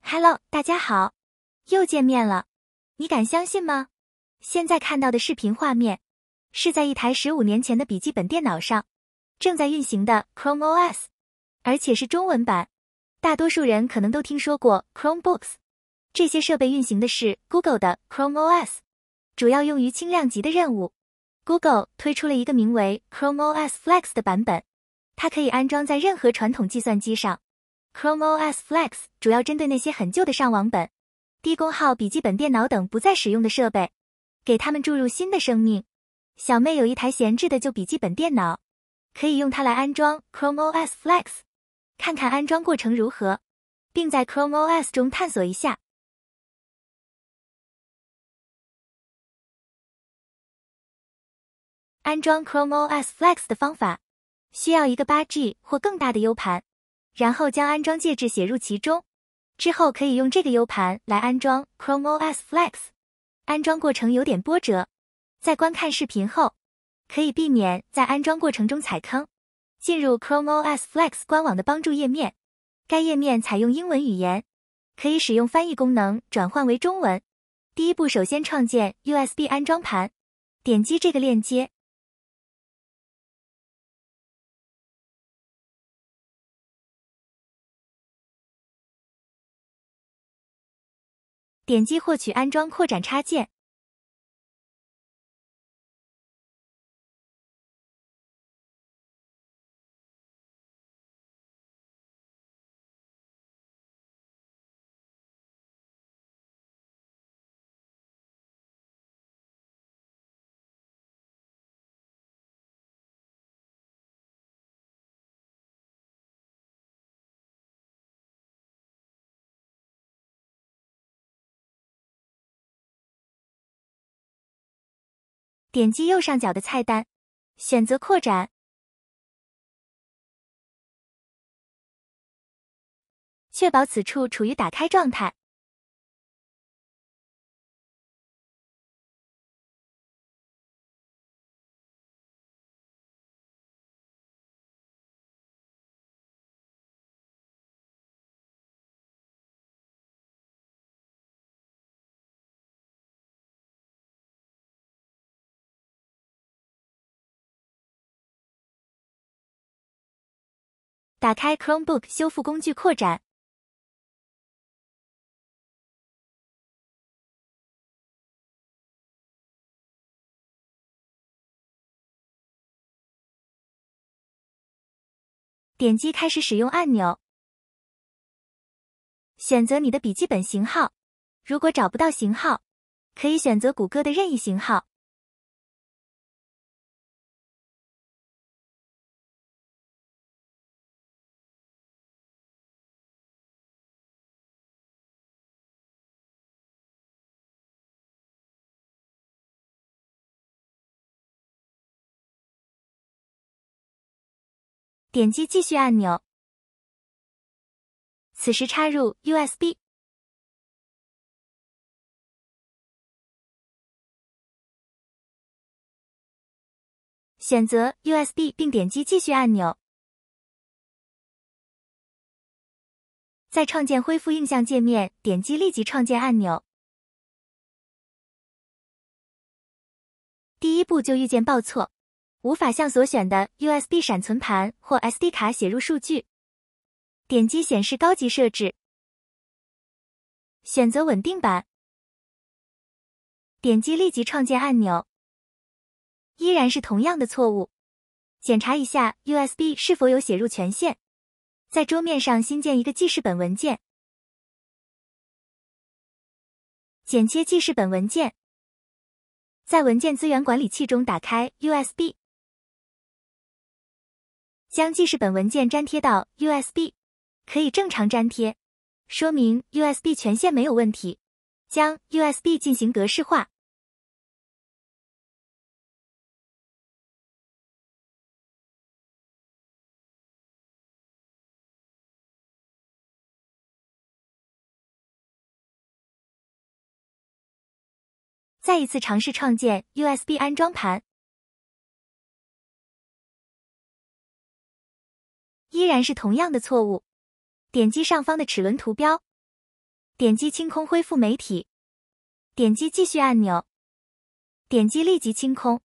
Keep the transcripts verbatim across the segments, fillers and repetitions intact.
Hello，大家好，又见面了。你敢相信吗？现在看到的视频画面，是在一台十五年前的笔记本电脑上正在运行的 Chrome O S， 而且是中文版。大多数人可能都听说过 Chromebooks， 这些设备运行的是 Google 的 Chrome O S， 主要用于轻量级的任务。Google 推出了一个名为 Chrome O S Flex 的版本，它可以安装在任何传统计算机上。Chrome O S Flex 主要针对那些很旧的上网本、低功耗笔记本电脑等不再使用的设备，给它们注入新的生命。小妹有一台闲置的旧笔记本电脑，可以用它来安装 Chrome O S Flex， 看看安装过程如何，并在 Chrome O S 中探索一下。安装 Chrome O S Flex 的方法，需要一个 八 G 或更大的 U 盘。然后将安装介质写入其中，之后可以用这个 U 盘来安装 Chrome O S Flex。安装过程有点波折，在观看视频后，可以避免在安装过程中踩坑。进入 Chrome O S Flex 官网的帮助页面，该页面采用英文语言，可以使用翻译功能转换为中文。第一步，首先创建 U S B 安装盘，点击这个链接。点击获取安装扩展插件，点击右上角的菜单，选择扩展，确保此处处于打开状态。打开 Chromebook 修复工具扩展，点击开始使用按钮，选择你的笔记本型号，如果找不到型号，可以选择谷歌的任意型号。点击继续按钮，此时插入 U S B， 选择 U S B 并点击继续按钮。在创建恢复映像界面，点击立即创建按钮。第一步就遇见报错，无法向所选的 U S B 闪存盘或 S D 卡写入数据。点击显示高级设置，选择稳定版，点击立即创建按钮，依然是同样的错误。检查一下 U S B 是否有写入权限。在桌面上新建一个记事本文件，剪切记事本文件，在文件资源管理器中打开 U S B， 将记事本文件粘贴到 U S B， 可以正常粘贴，说明 U S B 权限没有问题。将 U S B 进行格式化，再一次尝试创建 U S B 安装盘，依然是同样的错误。点击上方的齿轮图标， 点击清空恢复媒体，点击继续按钮，点击立即清空。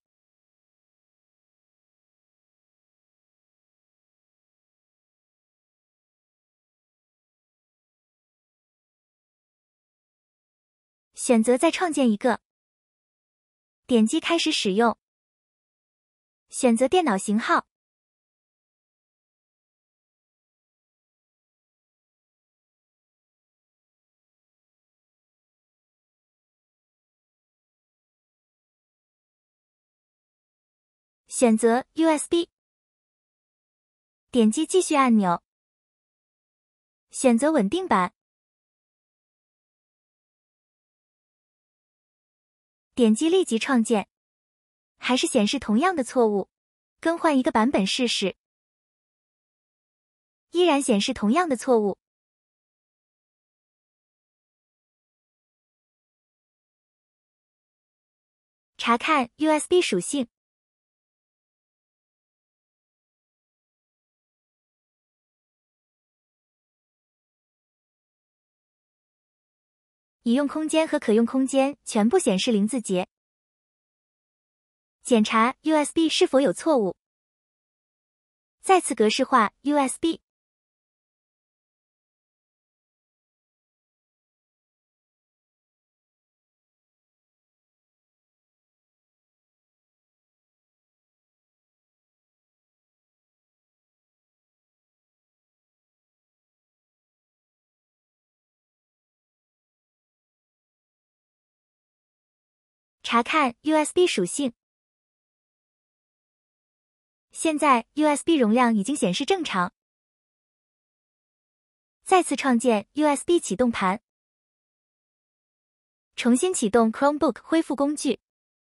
选择再创建一个，点击开始使用，选择电脑型号，选择 U S B， 点击继续按钮，选择稳定版，点击立即创建，还是显示同样的错误，更换一个版本试试，依然显示同样的错误。查看 U S B 属性。已用空间和可用空间全部显示零字节。检查 U S B 是否有错误。再次格式化 U S B。查看 U S B 属性。现在 U S B 容量已经显示正常。再次创建 U S B 启动盘。重新启动 Chromebook 恢复工具。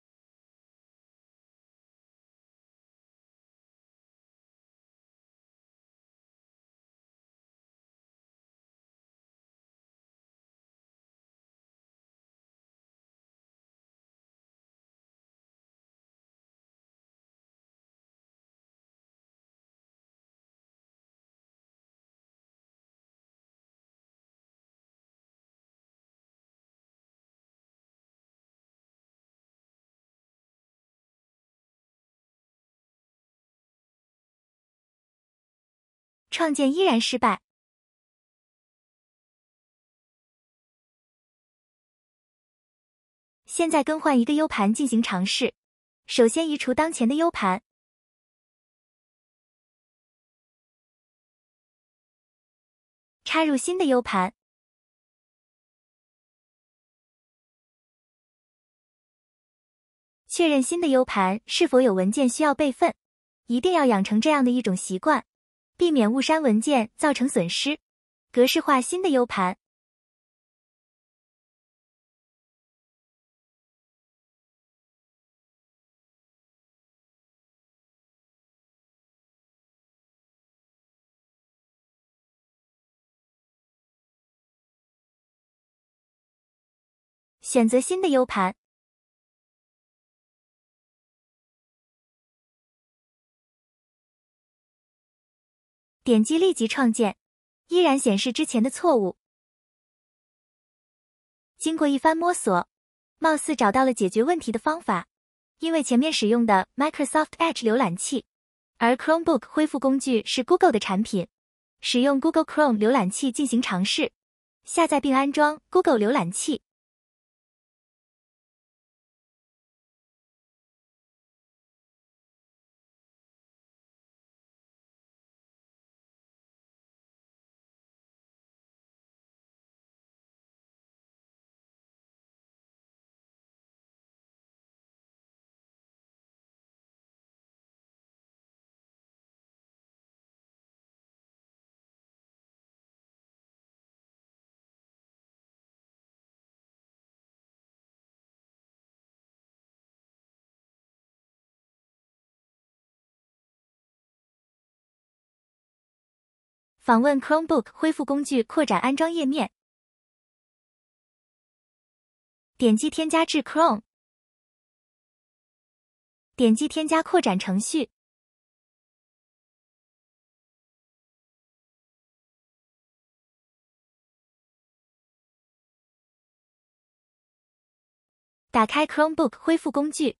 创建依然失败。现在更换一个 U 盘进行尝试。首先移除当前的 U 盘。插入新的 U 盘。确认新的 U 盘是否有文件需要备份。一定要养成这样的一种习惯，避免误删文件造成损失。格式化新的 U 盘。选择新的 U 盘。点击立即创建，依然显示之前的错误。经过一番摸索，貌似找到了解决问题的方法。因为前面使用的 Microsoft Edge 浏览器，而 Chromebook 恢复工具是 Google 的产品，使用 Google Chrome 浏览器进行尝试。下载并安装 Google 浏览器。访问 Chromebook 恢复工具扩展安装页面，点击添加至 Chrome， 点击添加扩展程序， 打开 Chromebook 恢复工具。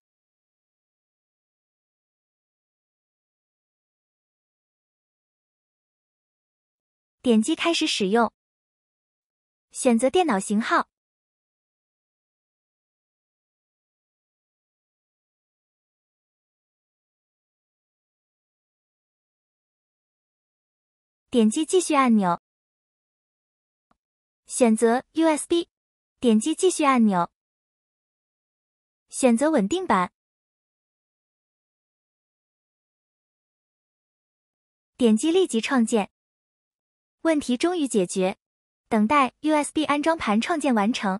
点击开始使用。选择电脑型号。点击继续按钮。选择 U S B， 点击继续按钮。选择稳定版。点击立即创建。问题终于解决。等待 U S B 安装盘创建完成。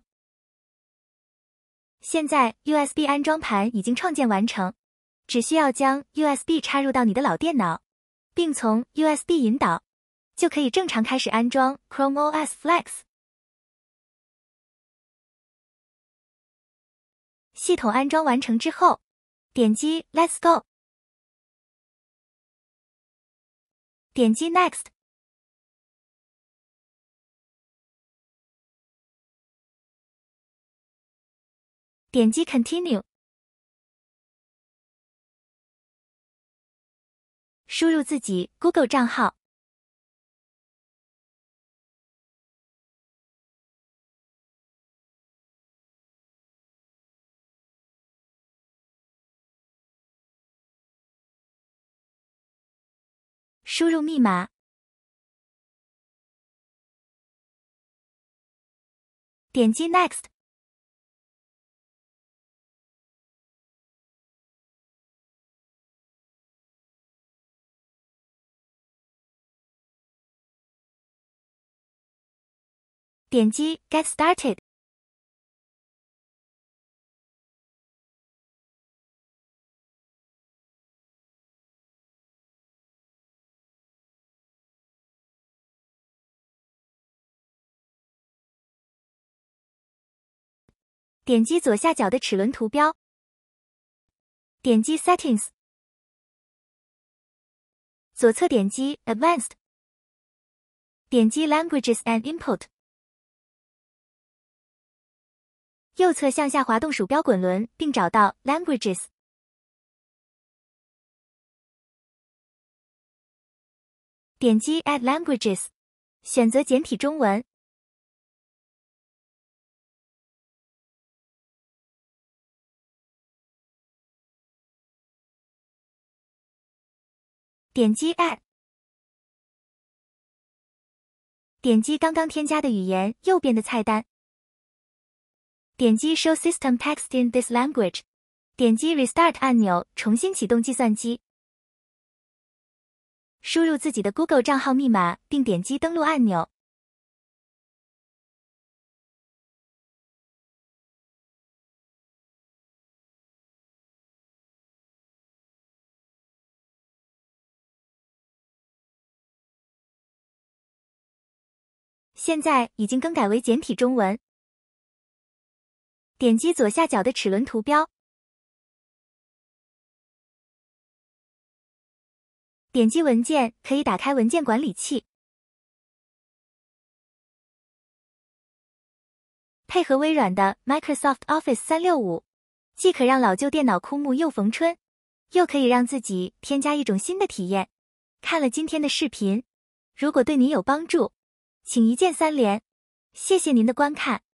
现在 U S B 安装盘已经创建完成，只需要将 U S B 插入到你的老电脑，并从 U S B 引导，就可以正常开始安装 Chrome O S Flex。系统安装完成之后，点击 Let's Go， 点击 Next。点击 Continue， 输入自己 Google 账号，输入密码，点击 Next。点击 Get Started。点击左下角的齿轮图标，点击 Settings， 左侧点击 Advanced， 点击 Languages and Input， 右侧向下滑动鼠标滚轮，并找到 Languages。点击 Add Languages， 选择简体中文。点击 Add， 点击刚刚添加的语言右边的菜单，点击 Show System Text in this language， 点击 Restart 按钮重新启动计算机，输入自己的 Google 账号密码，并点击登录按钮。现在已经更改为简体中文。点击左下角的齿轮图标，点击文件可以打开文件管理器。配合微软的 Microsoft Office 三六五，既可让老旧电脑枯木又逢春，又可以让自己添加一种新的体验。看了今天的视频，如果对您有帮助，请一键三连，谢谢您的观看。